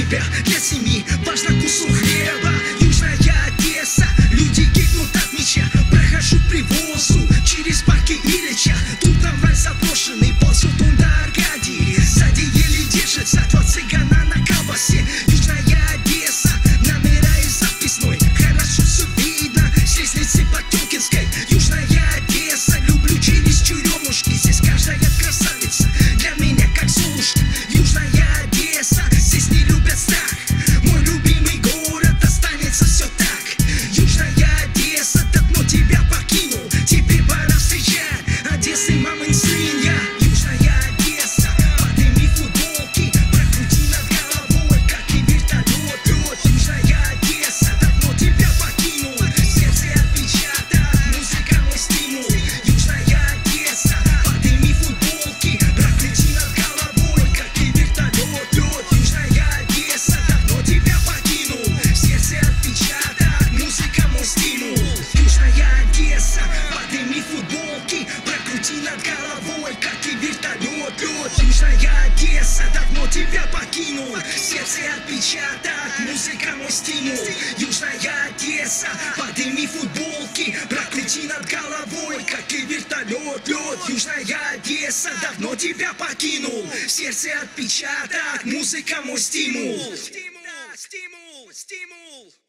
тебя, для семьи важно кусок хлеба. Южная Одесса, люди гибнут от меча. Прохожу привозу через парки Ильича. Тут трамвай заброшенный, ползет он до Аркадии. Сзади еле держится два цыгана на колбасе. Южная Одесса, номера из записной. Хорошо все видно с лестницы Потемкинской. Южная Одесса, люблю через черемушки. Здесь каждая красавица для меня как Золушка. Южная Одесса, здесь не любят страх. Мой любимый город, останется все так. Южная Одесса, давно тебя покинул. Теперь пора встречать Одессы, мамин сын я. Южная Одесса, подними футболки, прокрути над головой, как и вертолет. Южная Одесса, давно тебя покинул. Сердце отпечаток, музыка мой стимул. Южная Одесса, подними футболки, прокрути над головой, как и вертолет. Южная Одесса, давно тебя покинул. Сердце отпечаток, музыка мой стимул. Южная Одесса, подними футболки, прокрути над головой, как и вертолет. Южная Одесса, давно тебя покинул. Сердце отпечаток, музыка мой стимул. Южная Одесса, подними футболки, прокрути над головой, как и вертолет. Южная Одесса, давно тебя покинул. Сердце отпечаток, музыка мой стимул. Стимул, стимул, стимул.